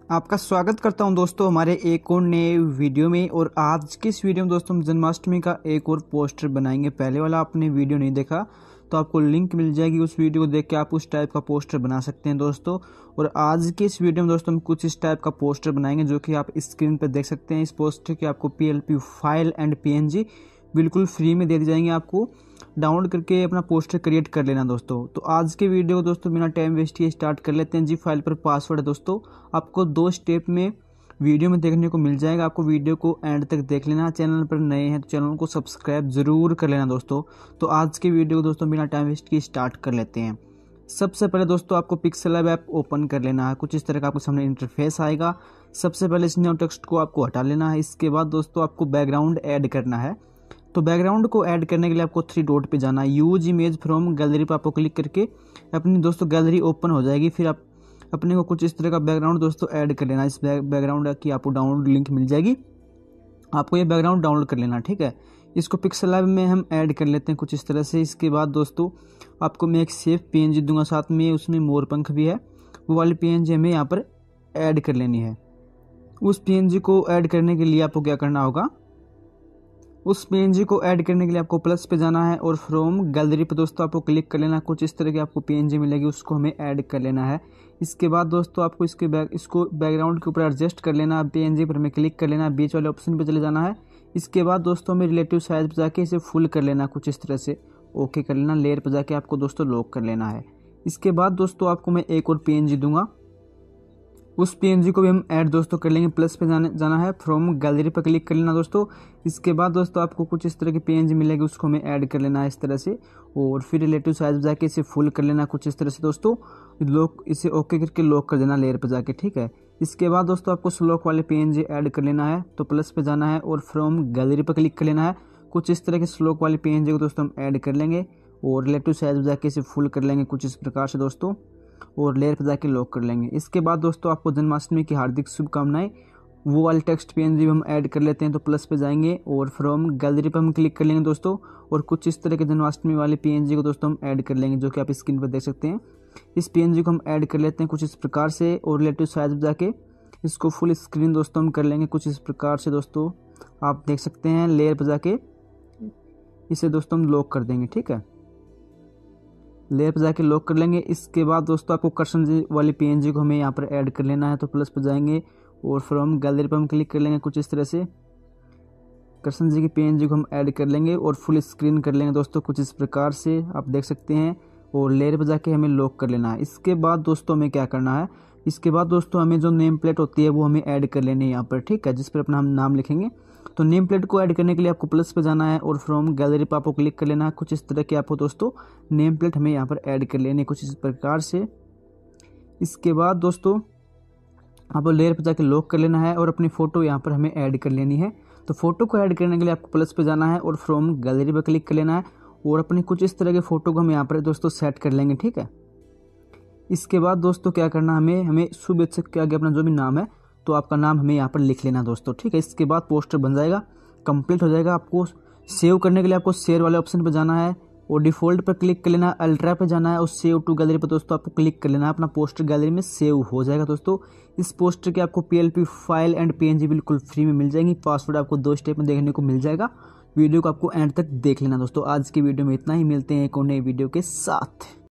आपका स्वागत करता हूं दोस्तों हमारे एक और नए वीडियो में। और आज की इस वीडियो में दोस्तों हम जन्माष्टमी का एक और पोस्टर बनाएंगे। पहले वाला आपने वीडियो नहीं देखा तो आपको लिंक मिल जाएगी, उस वीडियो को देख के आप उस टाइप का पोस्टर बना सकते हैं दोस्तों। और आज की इस वीडियो में दोस्तों हम कुछ इस टाइप का पोस्टर बनाएंगे जो कि आप स्क्रीन पर देख सकते हैं। इस पोस्टर की आपको PLP फाइल एंड PNG बिल्कुल फ्री में दे दी जाएंगे। आपको डाउनलोड करके अपना पोस्टर क्रिएट कर लेना दोस्तों। तो आज के वीडियो को दोस्तों बिना टाइम वेस्ट किए स्टार्ट कर लेते हैं। जी फाइल पर पासवर्ड है दोस्तों, आपको 2 स्टेप में वीडियो में देखने को मिल जाएगा। आपको वीडियो को एंड तक देख लेना। चैनल पर नए हैं तो चैनल को सब्सक्राइब जरूर कर लेना दोस्तों। तो आज के वीडियो को दोस्तों बिना टाइम वेस्ट किए स्टार्ट कर लेते हैं। सबसे पहले दोस्तों आपको पिक्सेल लैब ऐप ओपन कर लेना है। कुछ इस तरह का आपके सामने इंटरफेस आएगा। सबसे पहले इस न्यू टेक्स्ट को आपको हटा लेना है। इसके बाद दोस्तों आपको बैकग्राउंड ऐड करना है। तो बैकग्राउंड को ऐड करने के लिए आपको 3 डॉट पे जाना है। यूज इमेज फ्रॉम गैलरी पर आपको क्लिक करके अपनी दोस्तों गैलरी ओपन हो जाएगी। फिर आप अपने को कुछ इस तरह का बैकग्राउंड दोस्तों ऐड कर लेना। इस बैकग्राउंड की आपको डाउनलोड लिंक मिल जाएगी, आपको ये बैकग्राउंड डाउनलोड कर लेना, ठीक है। इसको पिक्सेल लैब में हम ऐड कर लेते हैं कुछ इस तरह से। इसके बाद दोस्तों आपको मैं एक सेफ PNG दूंगा, साथ में उसमें मोर पंख भी है, वो वाली PNG हमें यहाँ पर ऐड कर लेनी है। उस PNG को ऐड करने के लिए आपको क्या करना होगा, उस PNG को ऐड करने के लिए आपको प्लस पे जाना है और फ्रॉम गैलरी पे दोस्तों आपको क्लिक कर लेना। कुछ इस तरह की आपको PNG मिलेगी, उसको हमें ऐड कर लेना है। इसके बाद दोस्तों आपको इसको बैकग्राउंड के ऊपर एडजस्ट कर लेना। PNG पर हमें क्लिक कर लेना, बीच वाले ऑप्शन पे चले जाना है। इसके बाद दोस्तों हमें रिलेटिव साइज पर जाके इसे फुल कर लेना, कुछ इस तरह से ओके कर लेना। लेयर पर जाके आपको दोस्तों लॉक कर लेना है। इसके बाद दोस्तों आपको मैं एक और PNG दूंगा, उस PNG को भी हम ऐड दोस्तों कर लेंगे। प्लस पे जाना है, फ्रॉम गैलरी पर क्लिक कर लेना दोस्तों। इसके बाद दोस्तों आपको कुछ इस तरह की PNG मिलेगी, उसको हमें ऐड कर लेना है इस तरह से। और फिर रिलेटिव साइज जाके इसे फुल कर लेना कुछ इस तरह से दोस्तों। लॉक इसे ओके करके लॉक कर देना लेयर पर जाके, ठीक है। इसके बाद दोस्तों आपको स्लोक वाले PNG ऐड कर लेना है। तो प्लस पे जाना है और फ्रॉम गैलरी पर क्लिक कर लेना है। कुछ इस तरह के स्लोक वाले PNG को दोस्तों हम ऐड कर लेंगे और रिलेटिव साइज जाके इसे फुल कर लेंगे कुछ इस प्रकार से दोस्तों, और लेयर पर जाके लॉक कर लेंगे। इसके बाद दोस्तों आपको जन्माष्टमी की हार्दिक शुभकामनाएं, वो वाले टेक्स्ट PNG हम ऐड कर लेते हैं। तो प्लस पे जाएंगे और फ्रॉम गैलरी पर हम क्लिक कर लेंगे दोस्तों, और कुछ इस तरह के जन्माष्टमी वाले PNG को दोस्तों हम ऐड कर लेंगे, जो कि आप स्क्रीन पर देख सकते हैं। इस PNG को हम ऐड कर लेते हैं कुछ इस प्रकार से, और रिलेटिव साइज पर जाके इसको फुल स्क्रीन दोस्तों हम कर लेंगे कुछ इस प्रकार से दोस्तों, आप देख सकते हैं। लेयर पर जाके इसे दोस्तों हम लॉक कर देंगे, ठीक है। लेयर पर जाके लॉक कर लेंगे। इसके बाद दोस्तों आपको कृष्ण जी वाली PNG को हमें यहाँ पर ऐड कर लेना है। तो प्लस पर जाएंगे और फ्रॉम गैलरी पर हम क्लिक कर लेंगे कुछ इस तरह से। कृष्ण जी की PNG को हम ऐड कर लेंगे और फुल स्क्रीन कर लेंगे दोस्तों कुछ इस प्रकार से, आप देख सकते हैं। और लेयर पर जाके हमें लॉक कर लेना है। इसके बाद दोस्तों हमें क्या करना है, इसके बाद दोस्तों हमें जो नेम प्लेट होती है वो हमें ऐड कर लेनी है यहाँ पर, ठीक है, जिस पर अपना हम नाम लिखेंगे। तो नेम प्लेट को ऐड करने के लिए आपको प्लस पे जाना है और फ्रॉम गैलरी पर आपको क्लिक कर लेना है। कुछ इस तरह की आपको दोस्तों नेम प्लेट हमें यहाँ पर ऐड कर लेनी है कुछ इस प्रकार से। इसके बाद दोस्तों आपको लेयर पर जाकर लॉक कर लेना है और अपनी फ़ोटो यहाँ पर हमें ऐड कर लेनी है। तो फोटो को ऐड करने के लिए आपको प्लस पे जाना है और फ्रॉम गैलरी पर क्लिक कर लेना है, और अपनी कुछ इस तरह के फ़ोटो को हम यहाँ पर दोस्तों सेट कर लेंगे, ठीक है। इसके बाद दोस्तों क्या करना, हमें शुभेच्छक के आगे अपना जो भी नाम है तो आपका नाम हमें यहाँ पर लिख लेना दोस्तों, ठीक है। इसके बाद पोस्टर बन जाएगा, कंप्लीट हो जाएगा। आपको सेव करने के लिए आपको शेयर वाले ऑप्शन पर जाना है और डिफ़ॉल्ट पर क्लिक कर लेना है, अल्ट्रा पे जाना है और सेव टू गैलरी पर दोस्तों आपको क्लिक कर लेना है। अपना पोस्टर गैलरी में सेव हो जाएगा दोस्तों। इस पोस्टर की आपको PLP फाइल एंड PNG बिल्कुल फ्री में मिल जाएंगी। पासवर्ड आपको 2 स्टेप में देखने को मिल जाएगा। वीडियो को आपको एंड तक देख लेना दोस्तों। आज की वीडियो में इतना ही, मिलते हैं एक और नई वीडियो के साथ।